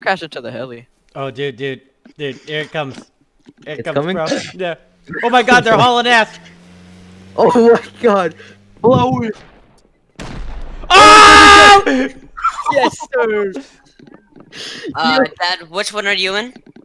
crash into the heli. Oh, dude, here it comes. Here it It's comes, coming? bro. Yeah. Oh my God, they're hauling ass. Oh my God. Blow it. Oh! Yes, sir. Dad, which one are you in?